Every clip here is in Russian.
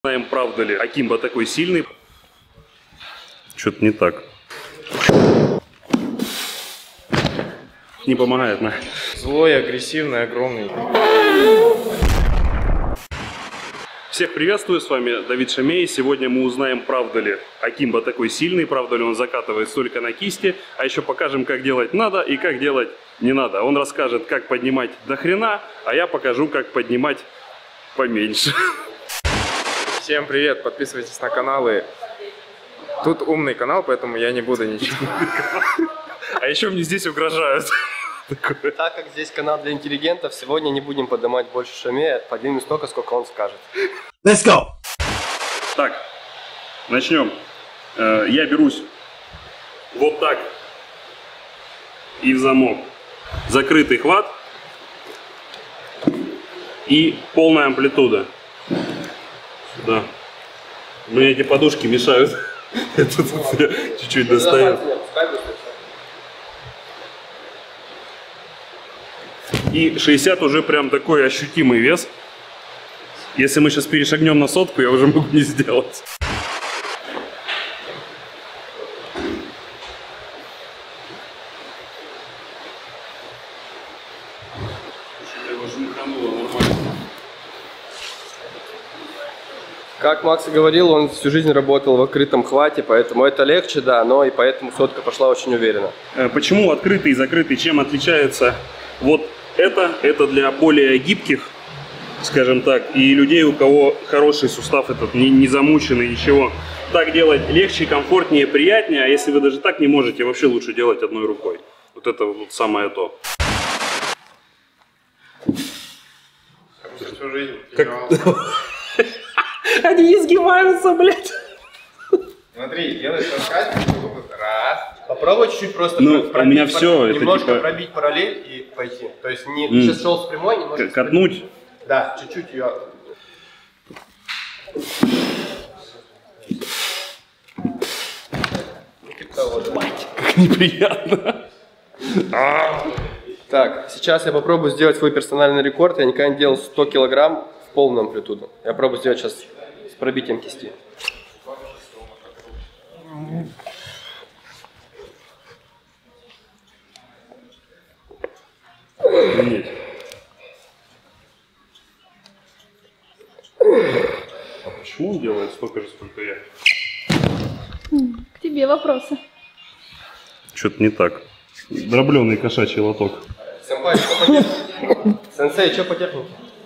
Знаем, правда ли, Акимба такой сильный. Что-то не так. Не помогает, на. Злой, агрессивный, огромный. Всех приветствую, с вами Давид Шамей. Сегодня мы узнаем, правда ли Акимба такой сильный, правда ли он закатывает столько на кисти, а еще покажем, как делать надо и как делать не надо. Он расскажет, как поднимать до хрена, а я покажу, как поднимать поменьше. Всем привет, подписывайтесь на каналы. Тут умный канал, поэтому я не буду ничего. А еще мне здесь угрожают. Так как здесь канал для интеллигентов, сегодня не будем поднимать больше Шамея, поднимем столько, сколько он скажет. Let's go! Так, начнем. Я берусь вот так и в замок. Закрытый хват и полная амплитуда. Сюда. Мне эти подушки мешают. Это тут я чуть-чуть достаю. И 60 уже прям такой ощутимый вес. Если мы сейчас перешагнем на сотку, я уже могу не сделать. Как Макс и говорил, он всю жизнь работал в открытом хвате, поэтому это легче, да, но и поэтому сотка пошла очень уверенно. Почему открытый и закрытый, чем отличается? Вот это для более гибких, скажем так, и людей, у кого хороший сустав, этот не замученный, ничего. Так делать легче, комфортнее, приятнее, а если вы даже так не можете, вообще лучше делать одной рукой. Вот это вот самое то. Всю жизнь Они изгибаются, блядь. Смотри, делаешь раз. Попробуй чуть-чуть просто Ну, у меня все, это немножко типа... пробить параллель и пойти. То есть не ты сейчас шел с прямой, немножко Катнуть. Да, чуть-чуть ее. Как неприятно. Так, сейчас я попробую сделать свой персональный рекорд. Я никогда не делал 100 килограмм в полную амплитуду. Я пробую сделать сейчас с пробитием кисти. Нет. А почему он делает столько же, сколько я? К тебе вопросы. Что-то не так. Дробленый кошачий лоток. Сэмпай, что по технике? Сенсей, что по технике?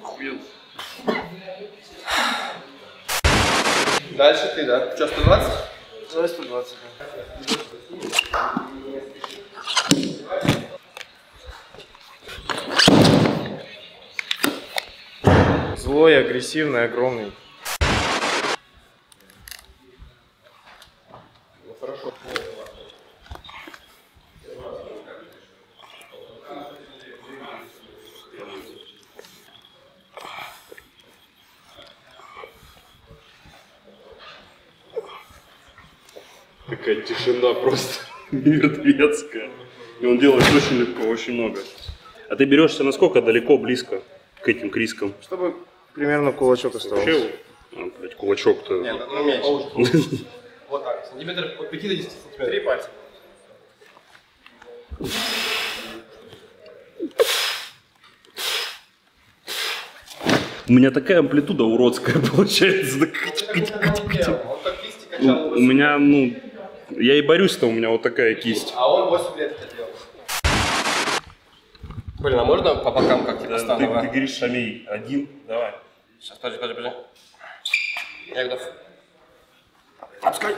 Дальше ты, да? Что, 120? Давай 120. Злой, агрессивный, огромный. Ну, хорошо. Такая тишина просто мертвецкая. И он делает очень легко, очень много. А ты берешься насколько далеко, близко к этим крискам? Чтобы примерно кулачок оставался. Вообще, блядь, кулачок-то... Нет, ну меньше. Вот так, сантиметров от 5 до 10 сантиметров. 3 пальца. У меня такая амплитуда уродская получается. Он так кисти качал. У меня, ну, я и борюсь-то, у меня вот такая кисть. А он 8 лет это делал. Блин, а можно по бокам как типа стану? Ты говоришь, Шамей, один, давай. Сейчас, подожди. Я готов. Отпускай.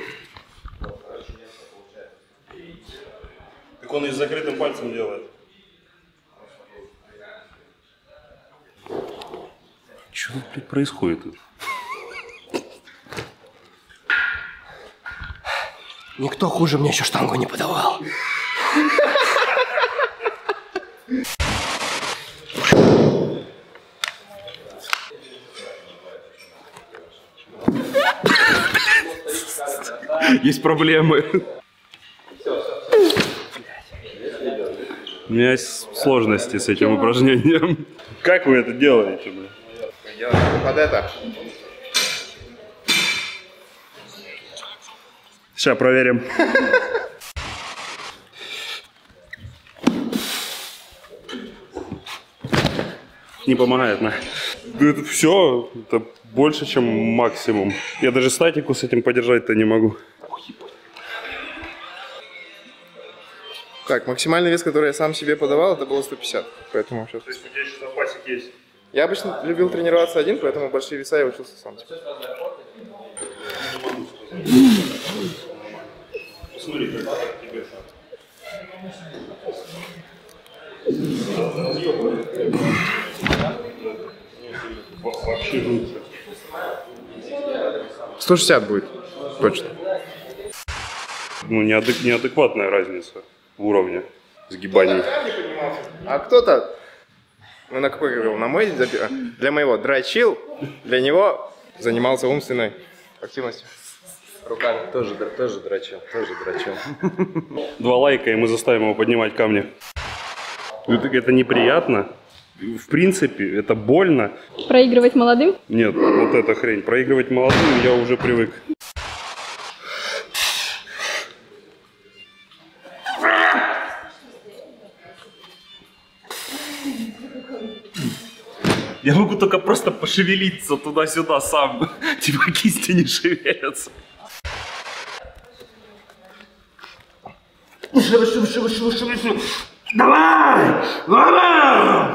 Так он и с закрытым пальцем делает. Что тут, блядь, происходит? Никто хуже мне еще штангу не подавал. Есть проблемы. У меня есть сложности с этим упражнением. Как вы это делаете? Под это. Сейчас проверим. Не помогает, на. Это все, это больше, чем максимум. Я даже статику с этим подержать-то не могу. Так, максимальный вес, который я сам себе подавал, это было 150. Поэтому сейчас... То есть у тебя еще запасик есть? Я обычно любил тренироваться один, поэтому большие веса я учился сам. Посмотри, как тебе. Вообще жутко. 160 будет, точно. Ну, неадекватная разница в уровне сгибаний. А кто-то, ну на какой говорил, на мой, для моего дрочил, для него занимался умственной активностью. Руками. Тоже дрочил. 2 лайка, и мы заставим его поднимать камни. Это неприятно. В принципе, это больно. Проигрывать молодым? Нет, вот эта хрень. Проигрывать молодым я уже привык. Я могу только просто пошевелиться туда-сюда сам. Типа кисти не шевелятся. Давай! Давай!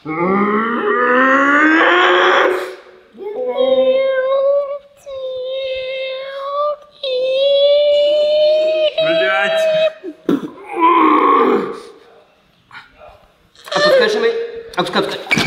Блять! Опускай шины. Опускай.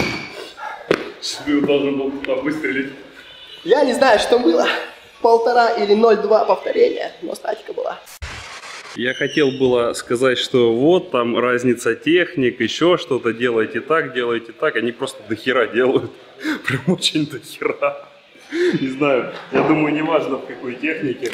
Ты должен был туда выстрелить. Я не знаю, что было. 1,5 или 0,2 повторения, но статика была. Я хотел было сказать, что вот там разница техник, еще что-то, делайте так. Они просто дохера делают. Прям очень дохера. Не знаю, я думаю, не важно в какой технике.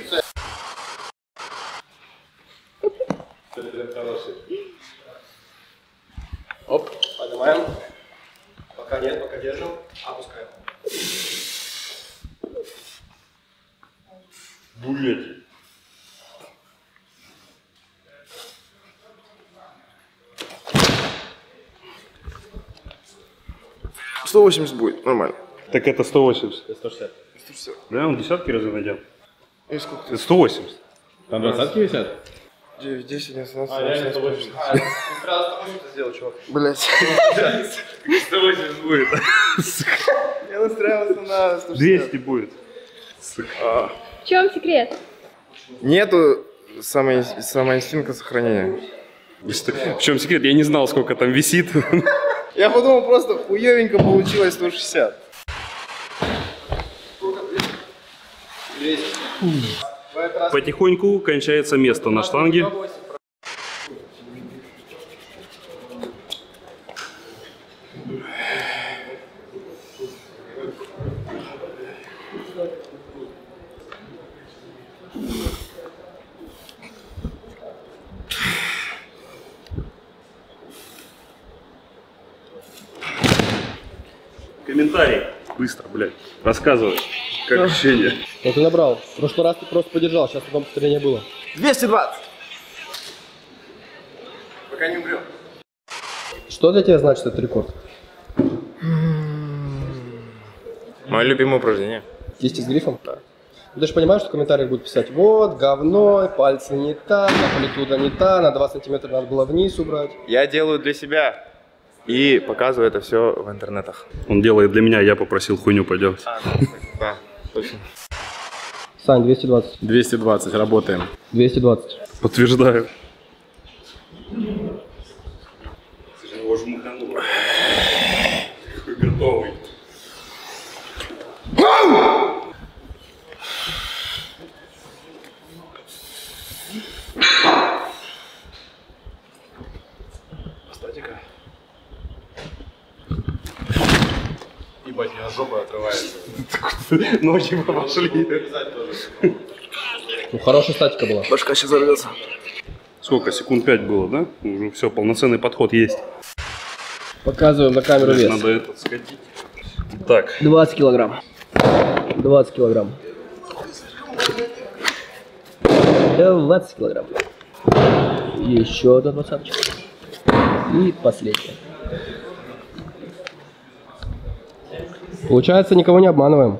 Оп, поднимаем. Пока нет, пока держим. Опускаем. Блять. 180 будет, нормально. Так это 180. 160. Да, он десятки разве найдем? И сколько ты? Это 180. Там двадцатки висят? 9, 10, 11, 12, А, реально 180. Ты сразу 180 сделал, чувак. Блять. 180 будет. Я настраивался на 160. 200 будет. В чем секрет? Нету самоинстинкта сохранения. В чем секрет? Я не знал, сколько там висит. Я подумал, просто хуёвенько получилось 160. Потихоньку кончается место на штанге. Комментарий. Быстро, блядь. Рассказывай. Как ощущение? Ну ты набрал. В прошлый раз ты просто подержал, сейчас одно повторение было. 220. Пока не умрет. Что для тебя значит этот рекорд? Мое любимое упражнение. Кисти с грифом? Да. Ты же понимаешь, что в комментариях будут писать: вот, говно, пальцы не так, амплитуда не та, на 2 сантиметра надо было вниз убрать. Я делаю для себя и показываю это все в интернетах. Он делает для меня, я попросил хуйню поделать. Да, точно. Сань, 220. 220, работаем. 220. Подтверждаю. Его жмухануло. Готовый. Статика. Ебать, я жопа отрывается. Ноги пошли. Ну, хорошая статика была. Башка сейчас взорвется. Сколько? Секунд 5 было, да? Уже все, полноценный подход есть. Показываем на камеру вес. Надо этот скатить. Так. 20 килограмм. 20 килограмм. 20 килограмм. Еще одна 20. И последняя. Получается, никого не обманываем.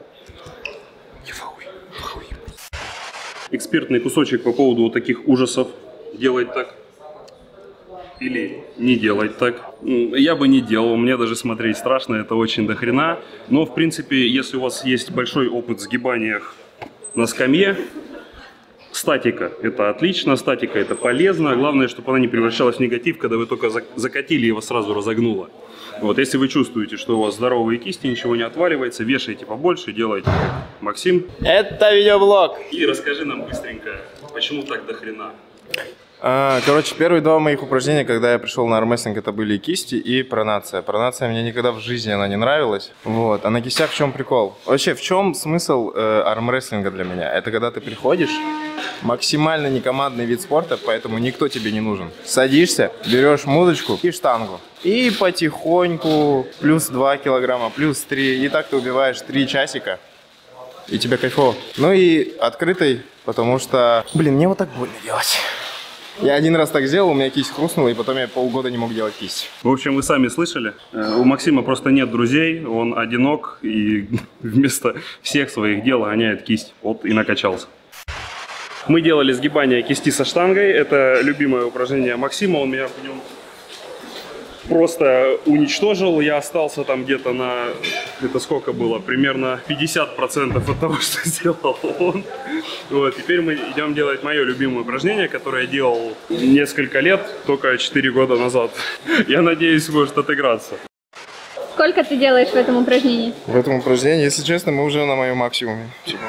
Экспертный кусочек по поводу вот таких ужасов. Делать так или не делать так. Я бы не делал, мне даже смотреть страшно, это очень дохрена. Но, в принципе, если у вас есть большой опыт в сгибаниях на скамье, статика – это отлично, статика – это полезно. Главное, чтобы она не превращалась в негатив, когда вы только закатили, его сразу разогнуло. Вот, если вы чувствуете, что у вас здоровые кисти, ничего не отваливается, вешайте побольше, делайте как Максим. Это видеоблог. И расскажи нам быстренько, почему так дохрена? Короче, первые два моих упражнения, когда я пришел на армрестлинг, это были кисти и пронация. Пронация мне никогда в жизни она не нравилась. Вот. А на кистях в чем прикол? Вообще, в чем смысл армрестлинга для меня? Это когда ты приходишь, максимально некомандный вид спорта, поэтому никто тебе не нужен. Садишься, берешь мудочку и штангу. И потихоньку плюс 2 килограмма, плюс 3. И так ты убиваешь 3 часика. И тебе кайфово. Ну и открытый, потому что, блин, мне вот так больно делать. Я один раз так сделал, у меня кисть хрустнула, и потом я полгода не мог делать кисть. В общем, вы сами слышали, у Максима просто нет друзей, он одинок и вместо всех своих дел гоняет кисть. Вот и накачался. Мы делали сгибание кисти со штангой, это любимое упражнение Максима, он меня в нем просто уничтожил. Я остался там где-то на, это сколько было, примерно 50% от того, что сделал он. Вот, теперь мы идем делать мое любимое упражнение, которое я делал несколько лет, только 4 года назад. Я надеюсь, может отыграться. Сколько ты делаешь в этом упражнении? В этом упражнении, если честно, мы уже на моем максимуме.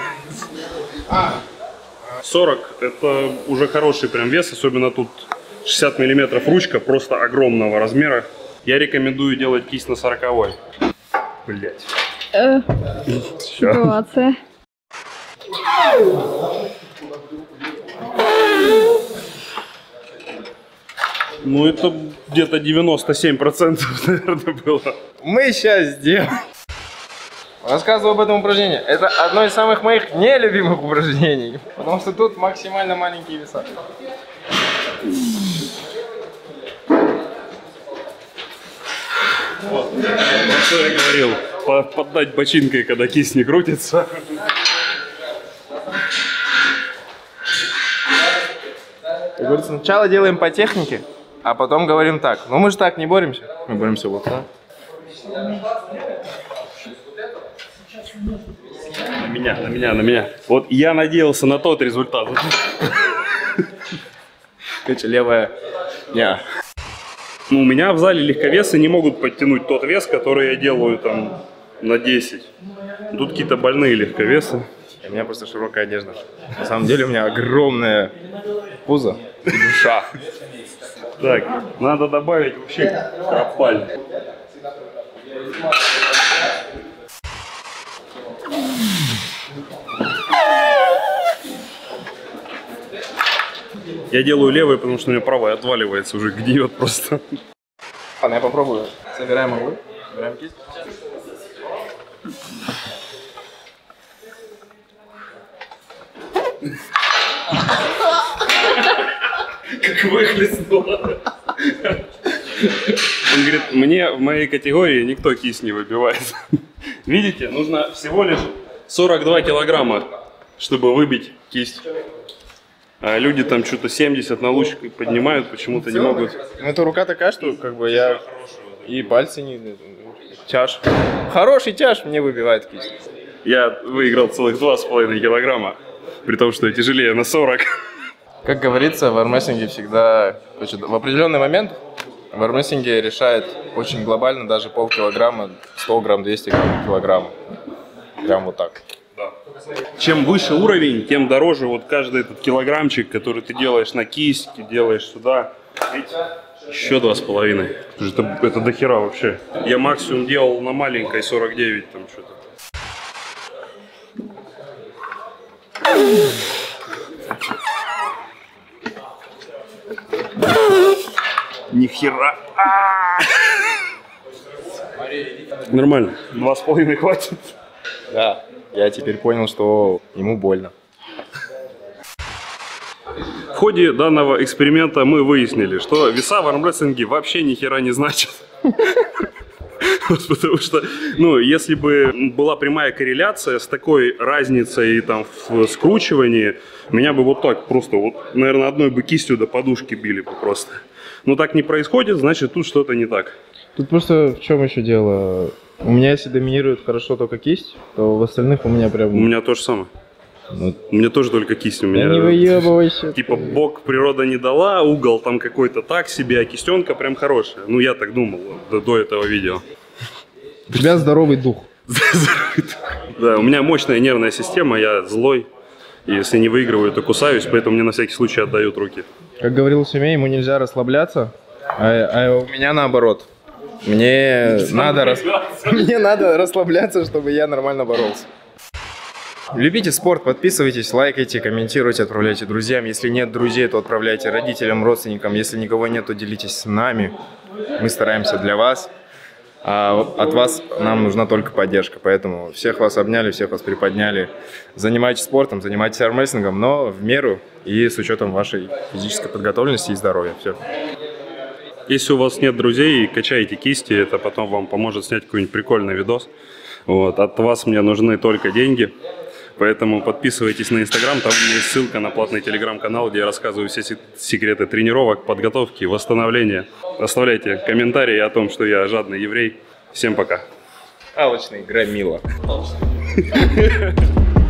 40 это уже хороший прям вес, особенно тут 60 миллиметров ручка, просто огромного размера. Я рекомендую делать кисть на 40-й. Блять. Ситуация. Ну это где-то 97%, наверное, было. Мы сейчас сделаем. Рассказываю об этом упражнении. Это одно из самых моих нелюбимых упражнений, потому что тут максимально маленькие веса. Вот, что я говорил, поддать бочинкой, когда кисть не крутится. Как говорится, сначала делаем по технике, а потом говорим так. Ну мы же так не боремся. Мы боремся вот так. На меня. Вот я надеялся на тот результат. Короче, левая. Не. Ну, у меня в зале легковесы не могут подтянуть тот вес, который я делаю там на 10. Тут какие-то больные легковесы. У меня просто широкая одежда. На самом деле у меня огромное пузо и душа. Так, надо добавить вообще кропаль. Я делаю левый, потому что у меня правая отваливается, уже гниет просто. Ладно, я попробую. Собираем углы, собираем кисть. Как выхлестнуло. Он говорит, мне в моей категории никто кисть не выбивает. Видите, нужно всего лишь 42 килограмма, чтобы выбить кисть. А люди там что-то 70 на луч поднимают, почему-то не могут. Ну, эта рука такая, что как бы я и пальцы не... Тяж. Хороший тяж мне выбивает кисть. Я выиграл целых 2,5 килограмма, при том, что я тяжелее на 40. Как говорится, в армрестлинге всегда... В определенный момент в армрестлинге решает очень глобально даже полкилограмма, 100 грамм, 200 грамм, килограмм. Прям вот так. Чем выше уровень, тем дороже вот каждый этот килограммчик, который ты делаешь на кисть, делаешь сюда. Видите? Еще 2,5. Это дохера вообще. Я максимум делал на маленькой 49 там что-то. Нихера. Нормально. 2,5 хватит. Да, я теперь понял, что ему больно. ходе данного эксперимента мы выяснили, что веса в армрестлинге вообще ни хера не значат. Потому что, ну, если бы была прямая корреляция с такой разницей там в скручивании, меня бы вот так просто, вот, наверное, одной бы кистью до подушки били бы просто. Но так не происходит, значит, тут что-то не так. Тут просто в чем еще дело? У меня если доминирует хорошо только кисть, то в остальных у меня прям... У меня то же самое. Вот. У меня тоже только кисть. У меня, не выебывайся. типа, бок природа не дала, угол там какой-то так себе, а кистенка прям хорошая. Ну, я так думал до этого видео. У тебя здоровый дух. Да, у меня мощная нервная система, я злой. И если не выигрываю, то кусаюсь, поэтому мне на всякий случай отдают руки. Как говорил Семей, ему нельзя расслабляться, а у меня наоборот. Мне надо расслабляться, чтобы я нормально боролся. Любите спорт, подписывайтесь, лайкайте, комментируйте, отправляйте друзьям. Если нет друзей, то отправляйте родителям, родственникам. Если никого нет, то делитесь с нами. Мы стараемся для вас. А от вас нам нужна только поддержка. Поэтому всех вас обняли, всех вас приподняли. Занимайтесь спортом, занимайтесь армрестлингом, но в меру и с учетом вашей физической подготовленности и здоровья. Все. Если у вас нет друзей, качайте кисти, это потом вам поможет снять какой-нибудь прикольный видос. Вот. От вас мне нужны только деньги. Поэтому подписывайтесь на Инстаграм, там у меня есть ссылка на платный Телеграм-канал, где я рассказываю все секреты тренировок, подготовки, восстановления. Оставляйте комментарии о том, что я жадный еврей. Всем пока. Алчный громила.